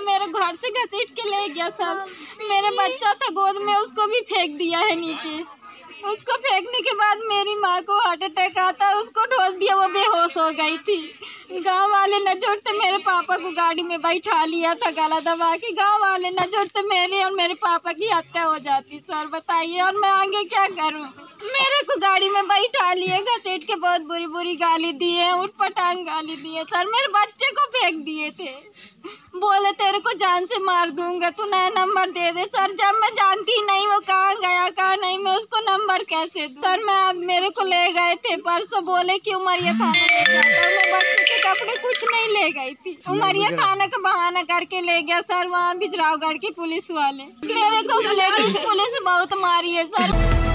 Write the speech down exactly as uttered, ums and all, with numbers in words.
मेरे घर से घसीट के ले गया सर। मेरा बच्चा था गोद में, उसको भी फेंक दिया है नीचे। उसको फेंकने के बाद मेरी माँ को हार्ट अटैक आता, उसको ठोस दिया, वो बेहोश हो गई थी। गांव वाले न जुड़ते मेरे पापा को गाड़ी में बैठा लिया था गला दबा के। गांव वाले न जुड़ते मेरे और मेरे पापा की हत्या हो जाती। सर बताइए और मैं आगे क्या करूं? मेरे को गाड़ी में बैठा लिए, घसीट के बहुत बुरी बुरी गाली दिए, उठ पटांग गाली दिए सर। मेरे बच्चे को फेंक दिए थे, बोले तेरे को जान से मार दूंगा, तू नया नंबर दे दे। सर जब मैं जानती नहीं वो कहाँ गया कहाँ नहीं, मैं उसको नंबर कैसे दूं? सर मैं अब मेरे को ले गए थे परसों, बोले कि उमरिया थाना ले जाता। मैं बच्चे के कपड़े कुछ नहीं ले गई थी, उमरिया थाना का बहाना करके ले गया सर। वहाँ बिजरावगढ़ की पुलिस वाले मेरे को लेडीज पुलिस बहुत मारी है सर।